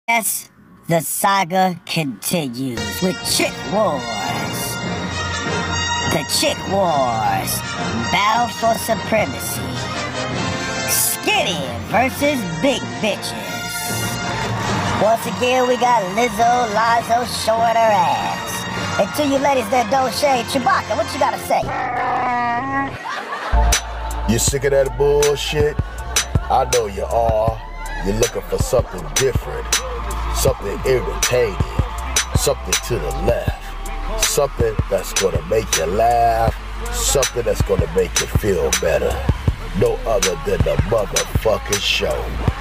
Yes, the saga continues with Chick Wars. The Chick Wars, battle for supremacy. Skinny versus big bitches. Once again, we got Lizzo, Lazo showing her ass. And to you ladies that don't shave, Chewbacca, what you gotta say? You sick of that bullshit? I know you are. You're looking for something different, something irritating, something to the left, something that's gonna make you laugh, something that's gonna make you feel better. No other than the motherfucking show.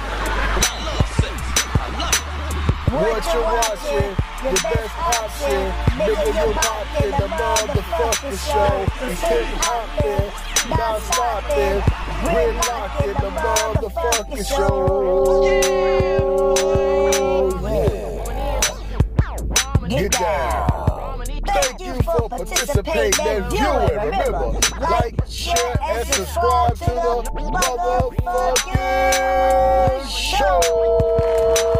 What you watching? The best option. Nigga, you're watching the motherfucking show. It's hip hopping, not stopping. We're locking the motherfucking show. Yeah. Get down. Thank you for participating and viewing. Remember, like, share, and subscribe to the motherfucking show.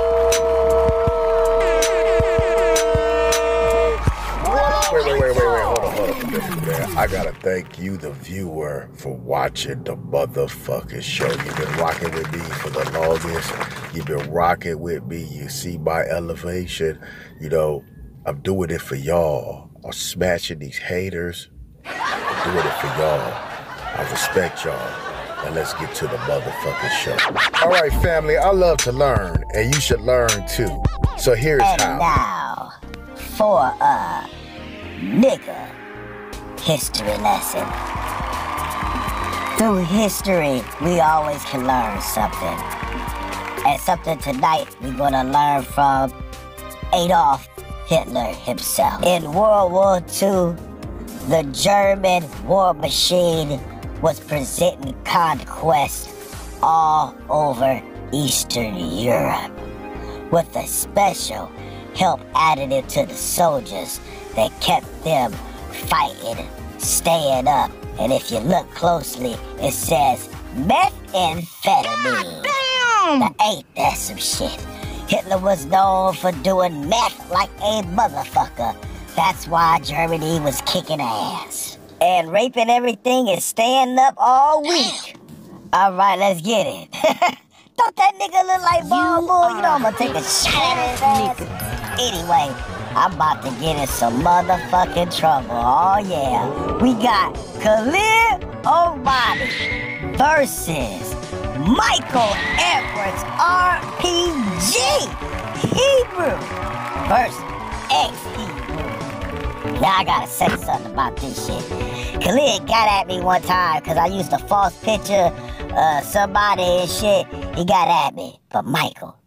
Wait, hold on. I gotta thank you, the viewer, for watching the motherfucking show. You've been rocking with me for the longest. You've been rocking with me. You see my elevation. You know, I'm doing it for y'all. I'm smashing these haters. I'm doing it for y'all. I respect y'all. Now let's get to the motherfucking show. All right, family, I love to learn, and you should learn too. So here's and how. Now, for a nigga history lesson. Through history, we always can learn something. And something tonight we're gonna learn from Adolf Hitler himself. In World War II, the German war machine was presenting conquest all over Eastern Europe, with a special help added to the soldiers that kept them fighting, staying up. And if you look closely, it says methamphetamine. Now ain't that some shit? Hitler was known for doing meth like a motherfucker. That's why Germany was kicking ass. And raping everything and staying up all week. Alright, let's get it. Don't that nigga look like Ball Bull? You know I'm gonna take a shot at his ass. Anyway, I'm about to get in some motherfucking trouble. Oh yeah. We got Khalid O'Reilly versus Michael Edwards RPG. Hebrew versus ex-Hebrew. Now I gotta say something about this shit. Khalid got at me one time because I used a false picture of somebody and shit. He got at me. But Michael,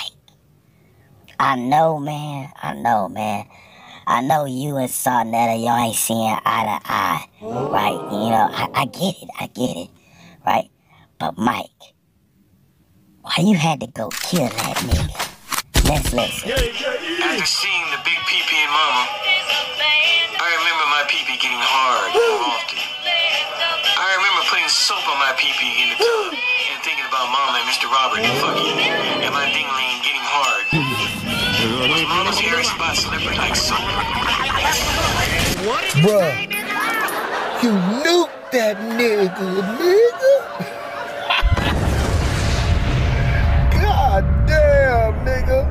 I know, man. I know you and Sarnetta, y'all ain't seeing eye to eye, right? You know, I get it, right? But Mike, why you had to go kill that nigga? Let's listen. After seeing the big pee-pee in Mama, I remember my pee-pee getting hard more often. I remember putting soap on my pee-pee in the tub and thinking about Mama and Mr. Robert and fucking, and my ding-ling getting hard. Was Mama's hairy spot slippery like soap? Bruh, you nuked that nigga. God damn, nigga.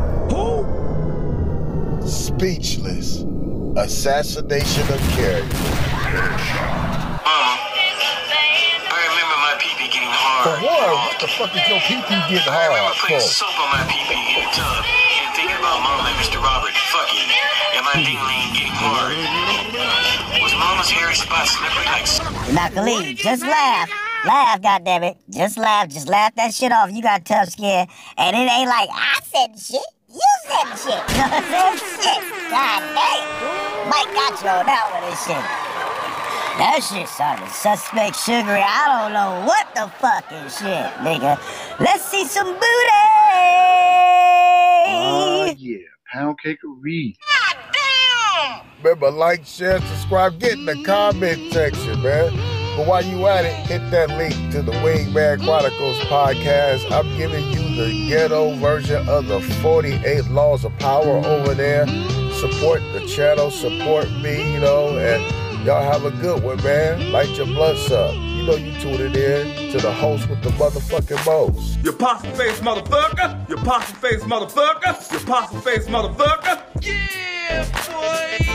Who? Speechless. Assassination of character. Mama, I remember my pee-pee getting hard. For what? What the fuck is your pee-pee getting hard I remember putting for? soap on my pee-pee in the tub and thinking about Mama and Mr. Robert fucking, and my ding-ling getting hard. Was Mama's hairy spot slippery like soap? Now Khalid, just laugh. Laugh, goddammit. Just laugh that shit off. You got tough skin. And it ain't like I said the shit. You said the shit. You know what I'm saying? Shit. God damn. Mike got you on that one and shit. That shit sounded suspect sugary. I don't know what the fucking shit, nigga. Let's see some booty. Yeah, pound cake or read. Remember, like, share, subscribe, get in the comment section, man. But while you at it, hit that link to the Wingman Chronicles podcast. I'm giving you the ghetto version of the 48 Laws of Power over there. Support the channel, support me, you know, and y'all have a good one, man. Light your blood suck. You know you tuning in to the host with the motherfucking most. You possum face motherfucker. You possum face motherfucker. You possum face motherfucker. Yeah, boy.